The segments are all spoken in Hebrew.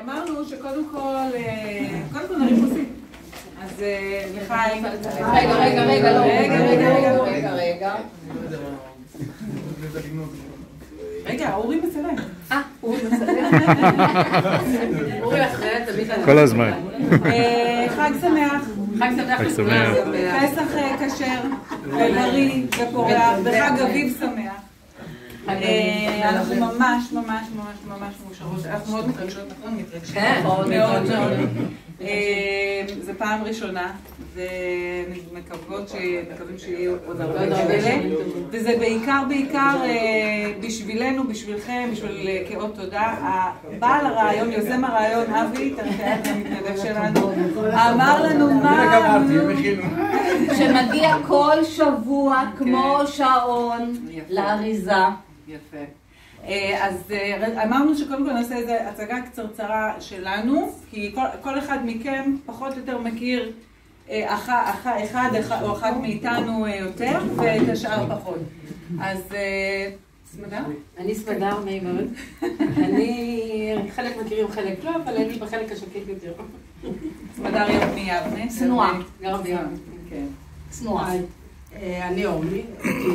אמרנו שקודם כל נריפוסים. אז לחיים. רגע, אורי מצלם. אורי מצלם. אורי אחרי תמיד. כל הזמן. חג שמח. חג שמח. פסח כשר, ובריא ופורח, וחג אביב שמח. אנחנו ממש מאושרות, אנחנו מאוד מתרגשות, נכון? מתרגשות. מאוד מאוד. זה פעם ראשונה, ומקווים שיהיו עוד הרבה כאלה, וזה בעיקר בשבילנו, בשבילכם, בשביל כאות תודה. בעל הרעיון, יוזם הרעיון, אבי, תרחיית המתנדב שלנו, אמר לנו מה... שמגיע כל שבוע כמו שעון לאריזה. יפה. אז אמרנו שקודם כל נעשה איזו הצגה קצרצרה שלנו, כי כל אחד מכם פחות או יותר מכיר אחד או אחת מאיתנו יותר, ואת השאר פחות. אז סמדר? אני סמדר, נעים מאוד. אני חלק מכירים, חלק לא, אבל אני בחלק השקט יותר. סמדר מיבנה. צנועה, גרה ביבנה. כן. צנועה. אני אורלי.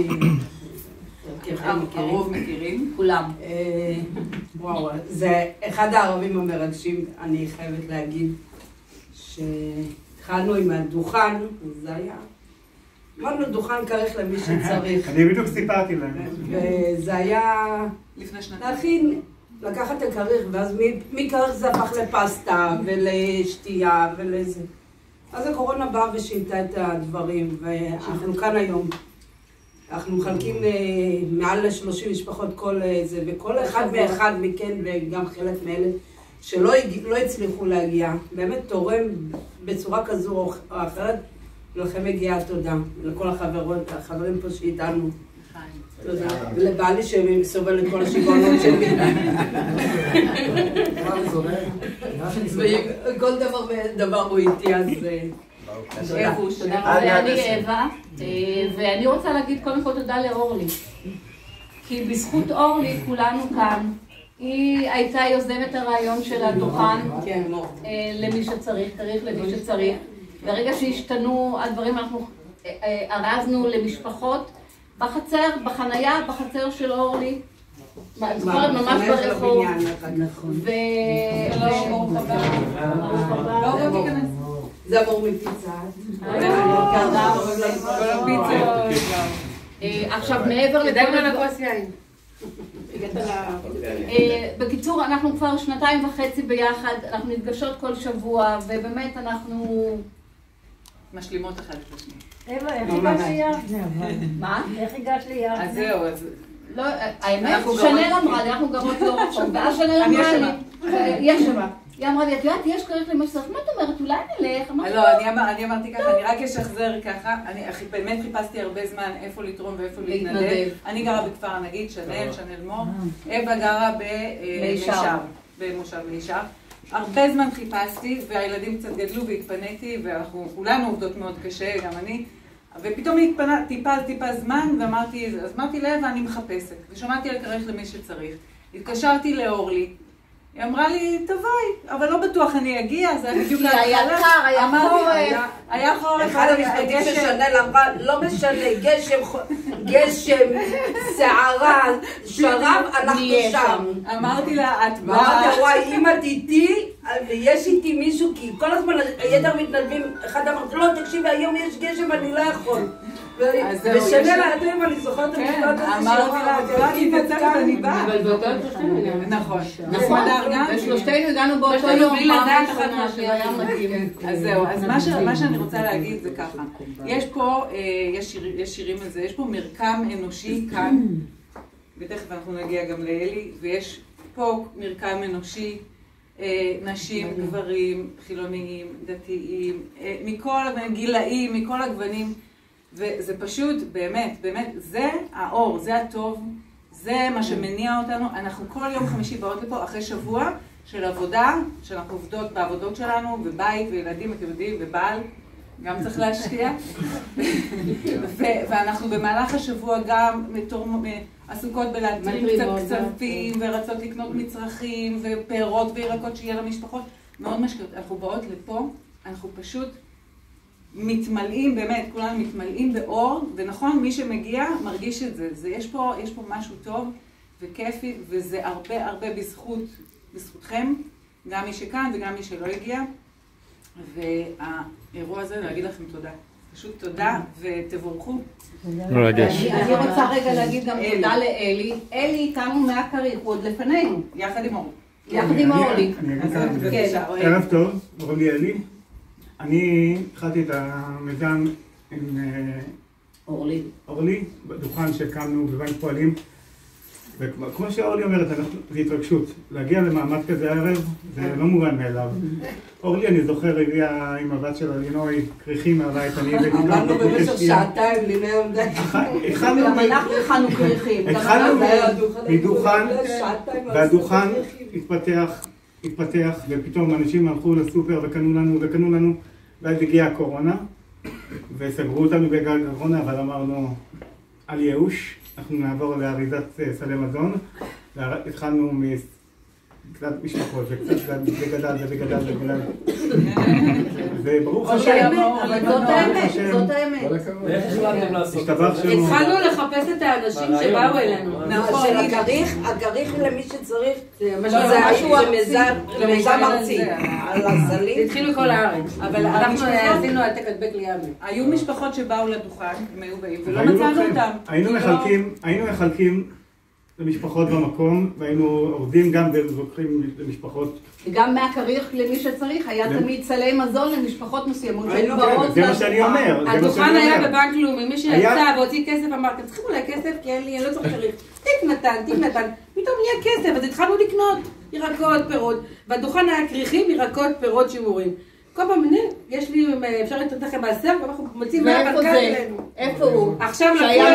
הרוב מכירים. כולם. וואו, זה אחד הערבים המרגשים, אני חייבת להגיד, שהתחלנו עם הדוכן, זה היה, אמרנו דוכן כרך למי שצריך. אני בדיוק סיפרתי להם. וזה היה, לפני שנתיים. להכין, לקחת את הכרך, ואז מכרך זה הפך לפסטה ולשתייה ולזה. אז הקורונה באה ושינתה את הדברים, ואנחנו כאן היום. אנחנו מחלקים מעל ל-30 משפחות כל זה, וכל אחד ואחד מכן, וגם חלק מאלה שלא הצליחו להגיע, באמת תורם בצורה כזו או אחרת, ולכם מגיעה תודה, לכל החברים פה שאיתנו. תודה. ולבעלי שסובל את כל השיגעונות שלי. כל דבר הוא איתי, אז... אני אווה, ואני רוצה להגיד קודם כל תודה לאורלי, כי בזכות אורלי כולנו כאן. היא הייתה יוזמת הרעיון של הדוכן למי שצריך, תאריך למי שצריך. ברגע שהשתנו הדברים אנחנו ארזנו למשפחות בחצר, בחנייה, בחצר של אורלי. זוכרת ממש ברחוב. זה אמור מפיצה. עכשיו מעבר לכל יין. בקיצור, אנחנו כבר 2.5 ביחד, אנחנו נפגשות כל שבוע, ובאמת אנחנו משלימות אחד את השני. איך הגש ליד? מה? איך הגש ליד? אז זהו, אז... לא, האמת, שנל אמרה לי, אנחנו גרות לא רחוק, ואז שנל אמרה לי, יש שמה. היא אמרה לי, את יודעת, יש כרך למה שצריך, מה את אומרת? אולי נלך? לא, אני אמרתי ככה, אני רק אשחזר ככה, אני באמת חיפשתי הרבה זמן איפה לתרום ואיפה להתנדב. אני גרה בכפר הנגיד, שנל מור, אווה גרה במושב מישר. הרבה זמן חיפשתי, והילדים קצת גדלו והתפניתי, ואנחנו כולנו עובדות מאוד קשה, גם אני. ופתאום טיפה זמן, ואמרתי לאווה, אני מחפשת. ושמעתי על כרך למי שצריך. התקשרתי לאורלי. היא אמרה לי, תבואי, אבל לא בטוח אני אגיע, זה היה בדיוק היה קר, היה חורף. היה חורף. אחד המשפטים ששנל אמרה, לא משנה, גשם, שערה, שרב, אנחנו שם. אמרתי לה, את באה. אמרתי, וואי, אם את איתי, ויש איתי מישהו, כי כל הזמן היתר מתנדבים, אחד אמרת, לא, תקשיבי, היום יש גשם, אני לא יכול. ושנל, אתם יודעים, אני זוכרת את המשפט הזה אמרתי לה, אני מתנצלת, אני באה. אבל באותו שלושתנו. נכון. נכון, ושלושתנו הגענו באותו יום, בלי לדעת אחד מהשני, היה מדהים. אז זהו, אז מה שאני רוצה להגיד זה ככה. יש פה, יש שירים על זה, יש פה מרקם אנושי כאן, ותכף אנחנו נגיע גם לאלי, ויש פה מרקם אנושי, נשים, גברים, חילוניים, דתיים, מכל גילאים, מכל הגוונים, וזה פשוט, באמת, זה האור, זה הטוב, זה מה שמניע אותנו. אנחנו כל יום חמישי באות לפה אחרי שבוע של עבודה, שאנחנו עובדות בעבודות שלנו, ובית וילדים, אתם יודעים, ובעל, גם צריך להשקיע. ואנחנו במהלך השבוע גם עסוקות בלהדליק קצת כספים, ורצות לקנות מצרכים, ופירות וירקות שיהיה למשפחות. מאוד משקיעות. אנחנו באות לפה, אנחנו פשוט מתמלאים, באמת, כולנו מתמלאים באור, ונכון, מי שמגיע מרגיש את זה. יש פה משהו טוב וכיפי, וזה הרבה בזכותכם, גם מי שכאן וגם מי שלא הגיע. והאירוע הזה, להגיד לכם תודה. פשוט תודה ותבורכו. אני רוצה רגע להגיד גם תודה לאלי. אלי איתנו מהכריך, הוא עוד לפנינו. יחד עם אורלי. יחד עם אורלי. ערב טוב, אורלי אלי. אני התחלתי את המיזם עם אורלי, בדוכן שהקמנו בבנק פועלים. וכמו שאורלי אומרת, זה התרגשות. להגיע למעמד כזה הערב, זה לא מובן מאליו. אורלי, אני זוכר, הגיעה עם הבת שלה לינוי, כריכים מהבית, אני הבאתי אותם. עמדנו במשך שעתיים, לינוי עמדה. גם אנחנו הכנו כריכים. התחלנו מדוכן, והדוכן התפתח, ופתאום אנשים הלכו לסופר וקנו לנו, ואז הגיעה הקורונה, וסגרו אותנו בגלל הקורונה, אבל אמרנו, על ייאוש. אנחנו נעבור לאריזת סלי מזון, התחלנו מקצת משפחות, וקצת בגדל. וברוך השם, זאת האמת. ואיך החלטתם לעשות? התחלנו לחפש את האנשים שבאו אלינו. של הכריך למי שצריך, זה מיזם ארצי. זה התחיל מכל הארץ. אבל אנחנו עשינו העתק הדבק לימי. היו משפחות שבאו לדוכן, הם היו באים, ולא מצאנו אותם. היינו מחלקים למשפחות במקום, והיינו עובדים גם ולוקחים למשפחות. גם מהכריך למי שצריך, היה תמיד סלי מזון למשפחות מסוימות. זה מה שאני אומר. הדוכן היה בבנק לאומי, מי שיצא והוציא כסף אמר, אתם צריכים אולי כסף? כי אני לא צריך כריך. טיפ נתן, פתאום נהיה כסף, אז התחלנו לקנות ירקות, פירות, והדוכן היה כריכים, ירקות, פירות, שימורים. כל פעם, יש לי, אפשר לתת לכם בעשר, ואנחנו מוצאים מהבנקה אלינו. איפה הוא? עכשיו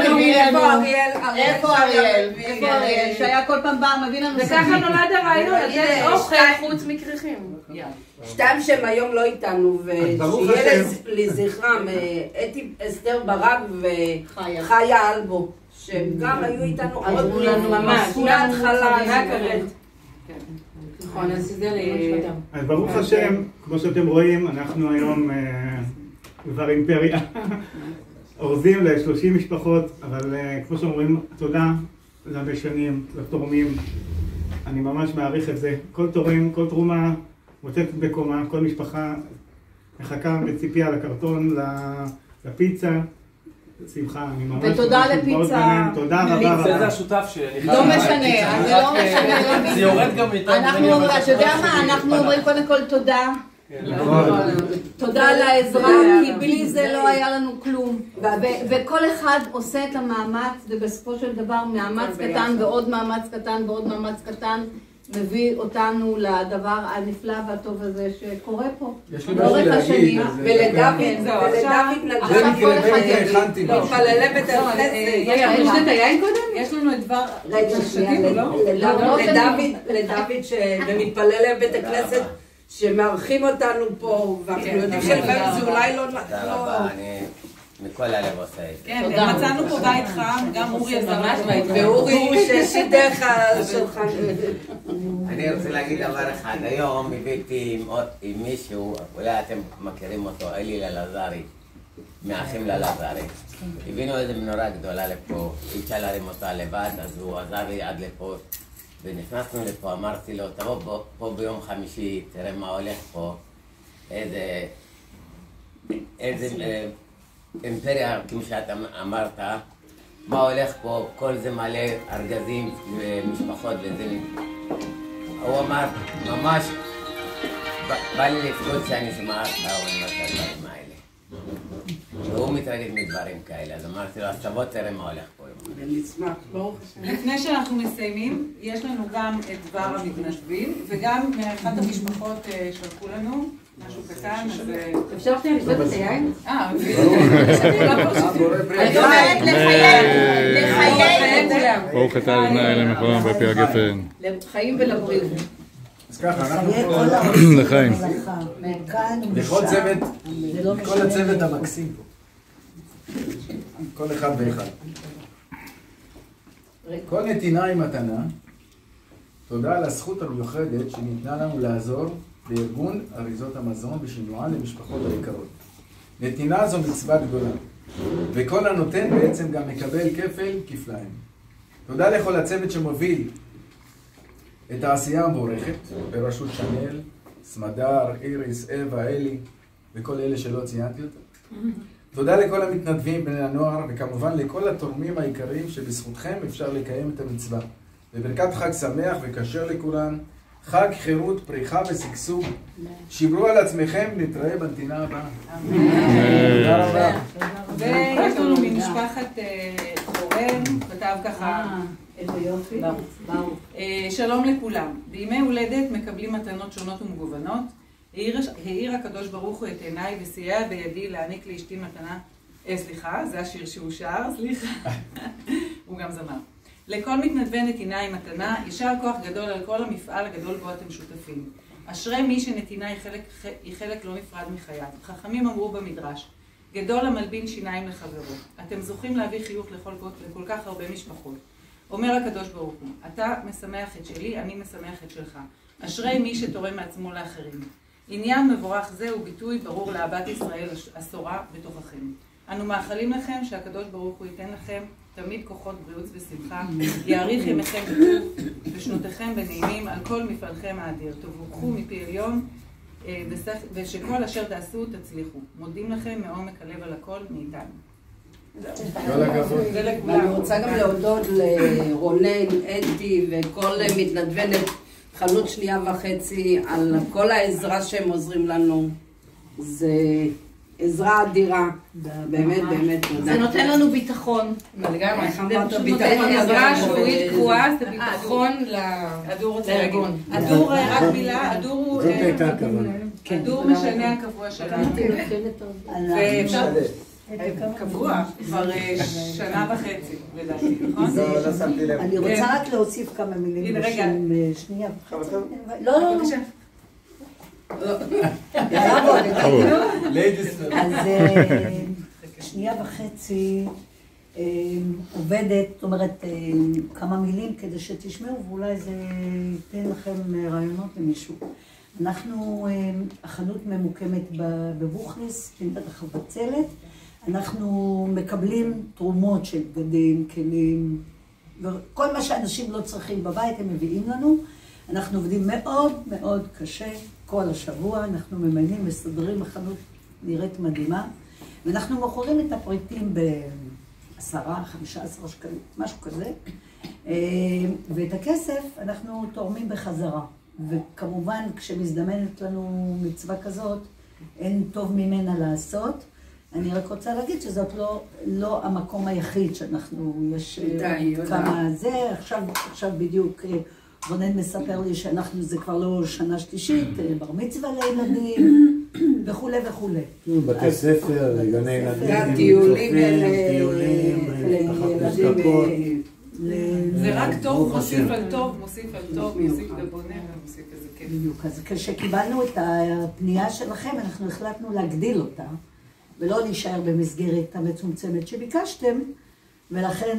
איפה אריאל? שהיה כל פעם בא, מביא לנו וככה נולד הרעיון, לתת אוכל חוץ מכריכים. שתיים שהם היום לא איתנו, ושיהיה לזכרם, אסתר ברק וחיה אלבו, שגם היו איתנו עוד ממש, מההתחלה, מהכרת. נכון, אז זה להימשפתם. אז ברוך השם, כמו שאתם רואים, אנחנו היום כבר אימפריה, אורזים ל-30 משפחות, אבל כמו שאומרים, תודה להרבה שנים, לתורמים, אני ממש מעריך את זה. כל תורם, כל תרומה מוצאת בקומה, כל משפחה מחכה בציפייה לקרטון, לפיצה. שמחה, אני ממש... ותודה לפיצה. תודה רבה. זה השותף שלי. לא משנה, זה לא משנה. זה יורד גם איתנו. אתה יודע מה? אנחנו אומרים קודם כל תודה. תודה על העזרה, כי בלי זה לא היה לנו כלום. וכל אחד עושה את המאמץ, ובסופו של דבר מאמץ קטן ועוד מאמץ קטן ועוד מאמץ קטן. מביא אותנו לדבר הנפלא והטוב הזה שקורה פה. יש לי משהו להגיד. ולדוד מתפללי בית הכנסת. יש לנו את היין קודם? יש לנו את דבר... לדוד שמתפללי בית הכנסת שמארחים אותנו פה, ואנחנו יודעים שלפעמים זה אולי לא... מכל הלב עושה את זה. כן, מצאנו פה בית חם, גם אורי ממש בית חם. ואורי ששידך על שולחן. אני רוצה להגיד דבר אחד, היום הבאתי עם מישהו, אולי אתם מכירים אותו, אלי ללזרי, מאחים ללזרי. הבאנו איזו מנורה גדולה לפה, אי אפשר להרים אותה לבד, אז הוא עזר לי עד לפה. ונכנסנו לפה, אמרתי לו, תבוא פה ביום חמישי, תראה מה הולך פה, איזה אימפריה, כמו שאתה אמרת, מה הולך פה, כל זה מלא ארגזים ומשפחות וזה. הוא אמר, ממש, בא לי לפגוש שאני שומעת את הדברים האלה. והוא מתרגש מדברים כאלה, אז אמרתי לו, אז תבוא תראה מה הולך פה. ונשמח, ברוך השם. לפני שאנחנו מסיימים, יש לנו גם את דבר המתנדבים, וגם מאחת המשפחות שלחו לנו משהו קטן, אז... אפשר שנייה לשתות את היין? אני אומרת לחיים. ברוך אתה אדוני אלוהינו מלך העולם והפי הגפן. לחיים ולבריאות. אז ככה, אנחנו לחיים. לכל צוות, כל הצוות המקסים פה. כל אחד ואחד. כל נתינה היא מתנה. תודה על הזכות המיוחדת שניתנה לנו לעזור בארגון אריזות המזון ושינוען למשפחות היקרות. נתינה זו מצווה גדולה, וכל הנותן בעצם גם מקבל כפל כפליים. תודה לכל הצוות שמוביל את העשייה המבורכת, בראשות שנל, סמדר, איריס, אווה, אלי, וכל אלה שלא ציינתי אותם. תודה לכל המתנדבים, בני הנוער, וכמובן לכל התורמים העיקריים שבזכותכם אפשר לקיים את המצווה. בברכת חג שמח וכשר לכולן, חג חירות, פריחה ושגשוג. שיברו על עצמכם, נתראה בנתינה הבאה. תודה רבה. ויש לנו ממשפחת אורן, כתב ככה. איזה יופי. שלום לכולם. בימי הולדת מקבלים מתנות שונות ומגוונות. העיר הקדוש ברוך הוא את עיניי וסייע בידי להעניק לאשתי מתנה. סליחה, זה השיר שהוא שר, סליחה. הוא גם זמר. לכל מתנדבי נתינה היא מתנה, יישר כוח גדול על כל המפעל הגדול בו אתם שותפים. אשרי מי שנתינה היא חלק לא נפרד מחייו. חכמים אמרו במדרש, גדול המלבין שיניים לחברו. אתם זוכים להביא חיוך לכל כך הרבה משפחות. אומר הקדוש ברוך הוא, אתה משמח את שלי, אני משמח את שלך. אשרי מי שתורם מעצמו לאחרים. עניין מבורך זה הוא ביטוי ברור לאהבת ישראל השורה בתוככם. אנו מאחלים לכם שהקדוש ברוך הוא ייתן לכם תמיד כוחות בריאות ושמחה, יאריך ימיכם בטוב ושנותיכם בנעימים על כל מפעלכם האדיר. תבורכו מפי עליון ושכל אשר תעשו תצליחו. מודים לכם מעומק הלב על הכל מאיתנו. אני רוצה גם להודות לרונן, אדי וכל מתנדבי חנות שנייה וחצי על כל העזרה שהם עוזרים לנו. זה עזרה אדירה. באמת, באמת תודה. זה נותן לנו ביטחון. לגמרי. זה פשוט נותן עזרה שבועית קבועה, זה ביטחון לארגון. הדור, רק מילה, הדור משנה הקבוע שלנו. ואפשר... קבוע, כבר שנה וחצי, לדעתי, נכון? אני רוצה רק להוסיף כמה מילים בשם שנייה וחצי. לא, לא, אז שנייה וחצי עובדת, זאת אומרת, כמה מילים כדי שתשמעו, ואולי זה ייתן לכם רעיונות למישהו. אנחנו, החנות ממוקמת בבוכריס, ברחוב הצלת. אנחנו מקבלים תרומות של בגדים, כלים, וכל מה שאנשים לא צריכים בבית הם מביאים לנו. אנחנו עובדים מאוד מאוד קשה כל השבוע, אנחנו ממיינים, מסדרים, החנות נראית מדהימה, ואנחנו מוכרים את הפריטים ב10-15 שקלים, משהו כזה, ואת הכסף אנחנו תורמים בחזרה. וכמובן כשמזדמנת לנו מצווה כזאת, אין טוב ממנה לעשות. אני רק רוצה להגיד שזאת לא המקום היחיד שאנחנו, יש כמה זה, עכשיו בדיוק רונן מספר לי שאנחנו, זה כבר לא שנה שלישית, בר מצווה לילדים וכולי וכולי. בתי ספר, גני ילדים, טיולים לילדים. זה רק טוב, מוסיף על טוב, מוסיף על טוב, מוסיף לבונה ומוסיף איזה כיף. בדיוק, אז כשקיבלנו את הפנייה שלכם, אנחנו החלטנו להגדיל אותה. ולא להישאר במסגרת המצומצמת שביקשתם, ולכן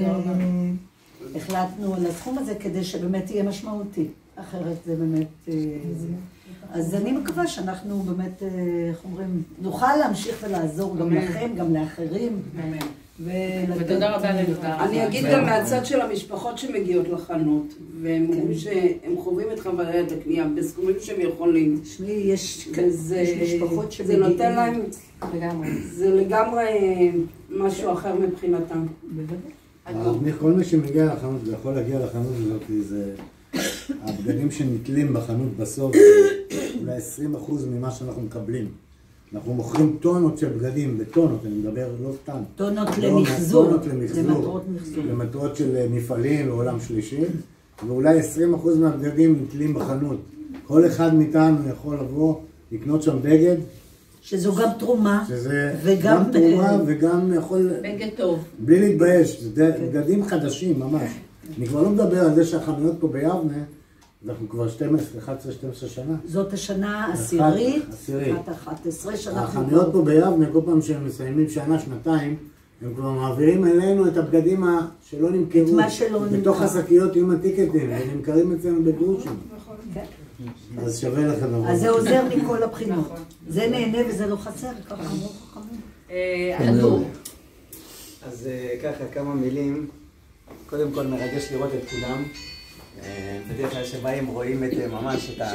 החלטנו על הסכום הזה כדי שבאמת יהיה משמעותי. אחרת זה באמת... אז אני מקווה שאנחנו באמת, איך אומרים, נוכל להמשיך ולעזור גם לכם, גם לאחרים. ותודה רבה לדבר. אני אגיד גם מהצד של המשפחות שמגיעות לחנות, והם אומרים שהם חווים את חוויית הקנייה בסכומים שהם יכולים. תשמעי, יש משפחות זה נותן להם, זה לגמרי משהו אחר מבחינתם. בוודאי. כל מי שמגיע לחנות ויכול להגיע לחנות הזאת, זה הבגדים שנתלים בחנות בסוף, אולי 20% ממה שאנחנו מקבלים. אנחנו מוכרים טונות של בגדים, בטונות, אני מדבר לא סתם. טונות למחזור. טונות למחזור. למטרות של מפעלים לעולם שלישי. ואולי 20% מהבגדים נתלים בחנות. כל אחד מאיתנו יכול לבוא, לקנות שם בגד. שזו גם תרומה. שזה גם תרומה וגם יכול... בגד טוב. בלי להתבייש, זה בגדים חדשים ממש. אני כבר לא מדבר על זה שהחנויות פה ביבנה, אנחנו כבר 11-12 שנה. זאת השנה העשירית, 11 שנה. החנויות פה ביבנה, כל פעם שהם מסיימים שנה, שנתיים, הם כבר מעבירים אלינו את הבגדים שלא נמכרו. את מה שלא נמכר. בתוך השקיות עם הטיקטים, ונמכרים אצלנו בגרושים. אז שווה לכם. אז זה עוזר מכל הבחינות. זה נהנה וזה לא חסר, ככה אמרו חכמים. אז ככה, כמה מילים. קודם כל מרגש לראות את כולם. בדרך כלל שבאים רואים את ממש את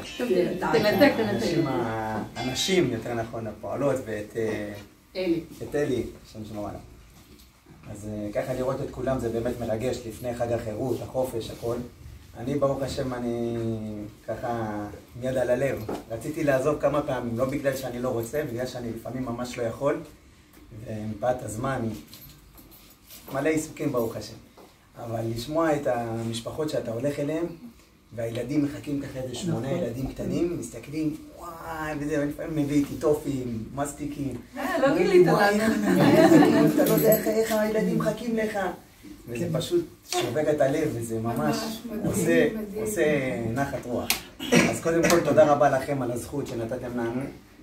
האנשים, יותר נכון, הפועלות, ואת אלי, שם שמעלה. אז ככה לראות את כולם זה באמת מרגש לפני חג החירות, החופש, הכל. אני ברוך השם, אני ככה מיד על הלב. רציתי לעזוב כמה פעמים, לא בגלל שאני לא רוצה, בגלל שאני לפעמים ממש לא יכול. ומפאת הזמן, מלא עיסוקים ברוך השם. אבל לשמוע את המשפחות שאתה הולך אליהם, והילדים מחכים ככה איזה 8 ילדים קטנים, מסתכלים, וואי, וזה, ולפעמים מביא איתי טופים, מסטיקים. לא גילית לנו. אתה לא יודע איך הילדים מחכים לך. וזה פשוט שובר את הלב, וזה ממש עושה נחת רוח. אז קודם כל, תודה רבה לכם על הזכות שנתתם לנו,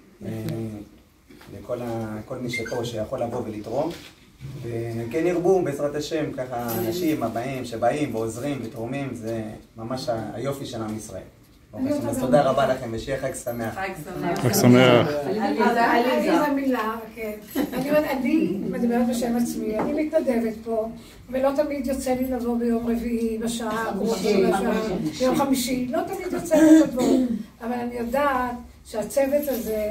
לכל מי שפה שיכול לבוא ולתרום. וכן ירבו בעזרת השם, ככה אנשים הבאים שבאים ועוזרים ותורמים, זה ממש היופי של עם ישראל. אז תודה רבה לכם ושיהיה חג שמח. חג שמח. עליזה מילה, כן. אני מדברת בשם עצמי, אני מתנדבת פה, ולא תמיד יוצא לי לבוא ביום רביעי, בשעה, ביום חמישי, לא תמיד יוצא לי לבוא, אבל אני יודעת שהצוות הזה,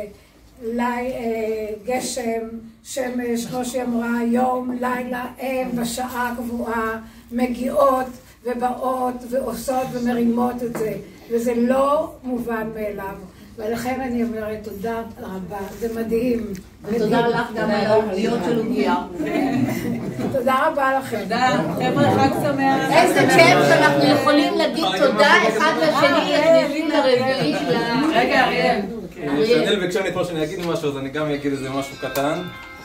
גשם, שמש, כמו שהיא אמרה, יום, לילה, הם בשעה קבועה, מגיעות ובאות ועושות ומרימות את זה, וזה לא מובן מאליו. ולכן אני אומרת תודה רבה, זה מדהים. ותודה לך גם על האוכליות של עוגיה. תודה רבה לכם. תודה, חבר'ה, חג שמח. איזה כיף שאנחנו יכולים להגיד תודה אחד לשני, לפני לרביעי שלנו. רגע, אריאל. שנאל ביקשה לי פה שאני אגיד משהו, אז אני גם אגיד איזה משהו קטן.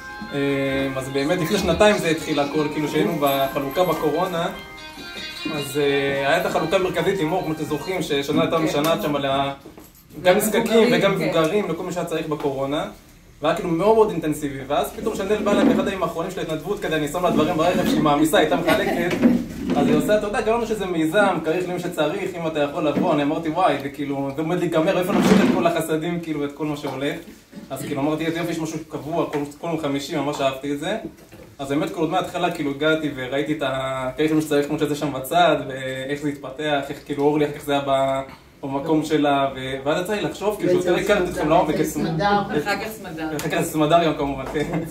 אז באמת לפני 2 זה התחיל הכל, כאילו שהיינו בחלוקה בקורונה, אז היה את החלוקה המרכזית עם אור, כמו שאתם זוכרים, ששנה הייתה משנה שם על גם נזקקים וגם מבוגרים לכל מי שהיה צריך בקורונה, והיה כאילו מאוד מאוד אינטנסיבי, ואז פתאום שנאל בא להם באחד הימים האחרונים של ההתנדבות כדי אני שם לה דברים ברכב שהיא מעמיסה, הייתה מחלקת, אז היא עושה, אתה יודע, גם לנו שזה מיזם, כריך למי שצריך, אם אתה יכול לבוא, אני אמרתי וואי, וכאילו, זה עומד להיגמר, איפה נמשיך את כל החסדים, כאילו, ואת כל מה שהולך, אז כאילו אמרתי, יופי, יש משהו קבוע, כל יום חמישי, ממש אהבתי את זה, אז באמת כל עוד מההתחלה, כאילו, הגעתי וראיתי את הכריך למי שצריך, כמו שזה שם בצד, ואיך זה התפתח, איך כאילו אורלי, איך זה היה במקום שלה, ואז יצא לי לחשוב, כאילו, יותר הכרתי אתכם לעומק, ואחר כך סמדר. ואחר כך סמדר גם כמובן,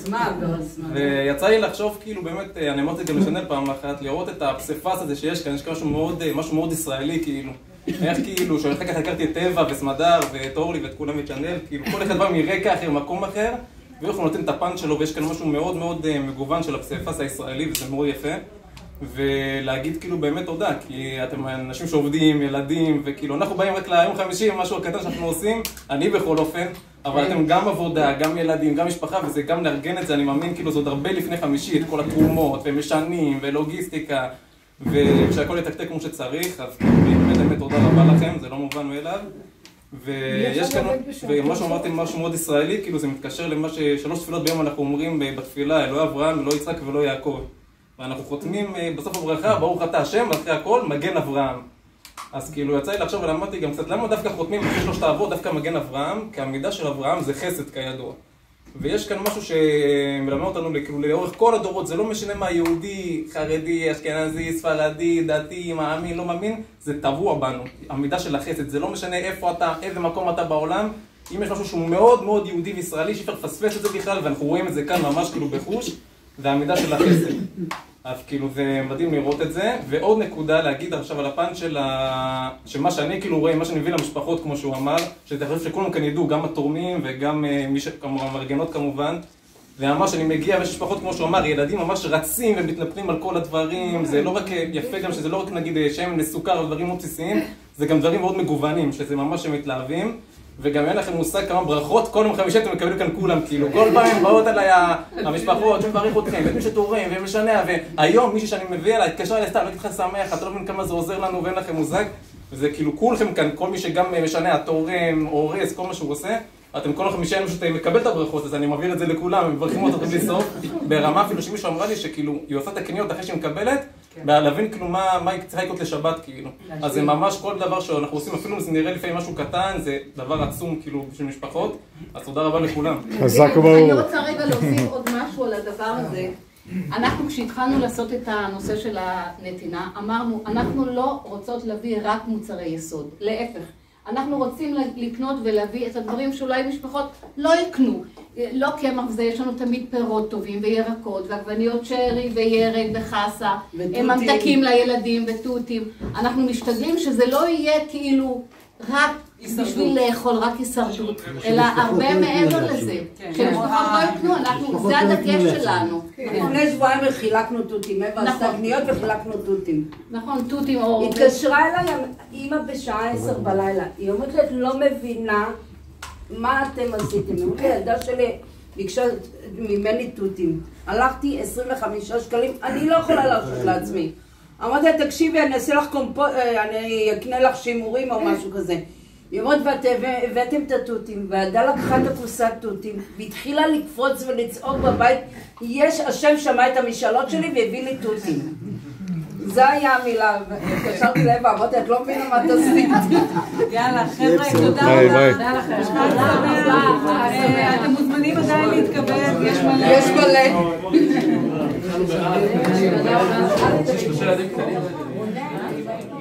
ויצא לי לחשוב, כאילו, באמת, אני אמרתי גם לשנל פעם אחת, לראות את הפסיפס הזה שיש כאן, יש כאן משהו מאוד ישראלי, כאילו, איך כאילו, שאחר כך הכרתי את טבע וסמדר ואת אורלי ואת כולם את שנל, כאילו, כל אחד בא מרקע אחר, מקום אחר, ואיך הוא נותן את הפאנץ' שלו, ויש כאן משהו מאוד מאוד מגוון של הפסיפס הישראלי, וזה מאוד יפה. ולהגיד כאילו באמת תודה, כי אתם אנשים שעובדים, ילדים, וכאילו אנחנו באים רק ליום חמישי, משהו הקטן שאנחנו עושים, אני בכל אופן, אבל אתם גם עבודה, גם ילדים, גם משפחה, וזה גם לארגן את זה, אני מאמין, כאילו זה עוד הרבה לפני חמישי, את כל התרומות, ומשנים, ולוגיסטיקה, ושהכל יתקתק כמו שצריך, אז באמת תודה רבה לכם, זה לא מובן מאליו. ויש כאן, ומה שאמרתם משהו מאוד ישראלי, כאילו זה מתקשר למה ש3 תפילות ביום אנחנו אומרים בתפילה, אלוהי אברהם, אלוהי יצחק ולא יעקב. ואנחנו חותמים בסוף הברכה, ברוך אתה השם, אחרי הכל, מגן אברהם. אז כאילו יצא לי לחשוב ולמדתי גם קצת, למה דווקא חותמים אחרי 3 האבות, דווקא מגן אברהם? כי המידה של אברהם זה חסד כידוע. ויש כאן משהו שמלמד אותנו כאילו לאורך כל הדורות, זה לא משנה מה יהודי, חרדי, אשכנזי, ספרדי, דתי, מאמין, לא מאמין, זה טבוע בנו. המידה של החסד, זה לא משנה איפה אתה, איזה מקום אתה בעולם, אם יש משהו שהוא מאוד מאוד יהודי וישראלי, שאפשר לפספס את זה בכלל, ואנחנו רואים את זה כאן ממש כאילו בחוש, זה המידה של החסד. אז כאילו זה מדהים לראות את זה, ועוד נקודה להגיד עכשיו על הפן של שמה שאני כאילו רואה, מה שאני מביא למשפחות כמו שהוא אמר, שאתה חושב שכולם כאן ידעו, גם התורמים וגם מי שמארגנות כמובן, וממש אני מגיע ויש משפחות כמו שהוא אמר, ילדים ממש רצים ומתנפלים על כל הדברים, זה לא רק יפה גם שזה לא רק נגיד שהם לסוכר ודברים מאוד בסיסיים, זה גם דברים מאוד מגוונים, שזה ממש הם מתלהבים. וגם אין לכם מושג כמה ברכות, כל יום חמישי אתם מקבלים כאן כולם, כאילו, כל פעם באות עליי המשפחות שמברך אתכם, ואת מי שתורם ומשנע, והיום מישהו שאני מביא אליי, התקשר אליי סתם, לא תתחיל שמח, אתה לא מבין כמה זה עוזר לנו ואין לכם מושג, וזה כאילו כולכם כאן, כל מי שגם משנה, התורם, אורס, כל מה שהוא עושה, אתם כל החמישה פשוט מקבל את הברכות, אז אני מעביר את זה לכולם, הם מברכים אותם בלי סוף, ברמה אפילו שמישהו אמרה לי שכאילו, היא עושה את הקניות אחרי שהיא מקבלת, להבין כאילו מה היא צריכה לקרות לשבת כאילו. אז זה ממש כל דבר שאנחנו עושים, אפילו אם זה נראה לפעמים משהו קטן, זה דבר עצום כאילו בשביל משפחות, אז תודה רבה לכולם. אני רוצה רגע להוסיף עוד משהו על הדבר הזה. אנחנו כשהתחלנו לעשות את הנושא של הנתינה, אמרנו, אנחנו לא רוצות להביא רק מוצרי יסוד, להפך. אנחנו רוצים לקנות ולהביא את הדברים שאולי משפחות לא יקנו. לא קמח וזה, יש לנו תמיד פירות טובים וירקות, ועגבניות שרי וירק וחסה, ממתקים לילדים ותותים. אנחנו משתדלים שזה לא יהיה כאילו רק בשביל לאכול, רק הישרדות, אלא הרבה מעבר לזה. כשמשפחות לא יקנו, זה הדגש שלנו. לפני שבועיים חילקנו תותים, עשתה קניות וחילקנו תותים. נכון, תותים או... התקשרה אליי אמא בשעה 10 בלילה, היא אומרת לי, את לא מבינה מה אתם עשיתם. היא אומרת לי, הילדה שלי ביקשה ממני תותים. הלכתי 25 שקלים, אני לא יכולה להרשות לעצמי. אמרתי לה, תקשיבי, אני אעשה לך אני אקנה לך שימורים או משהו כזה. היא אומרת, והבאתם את התותים, והילדה לקחה את הקופסת תותים, והתחילה לקפוץ ולצעוק בבית, השם שמע את המשאלות שלי והביא לי תותים. זה היה המילה, וקשרתי לב ואמרתי, את לא מבינה מה תעשית. יאללה, חבר'ה, תודה רבה. תודה לכם. אתם מוזמנים עדיין להתקבל, יש מלא. יש מלא. יש 3 ילדים קטנים.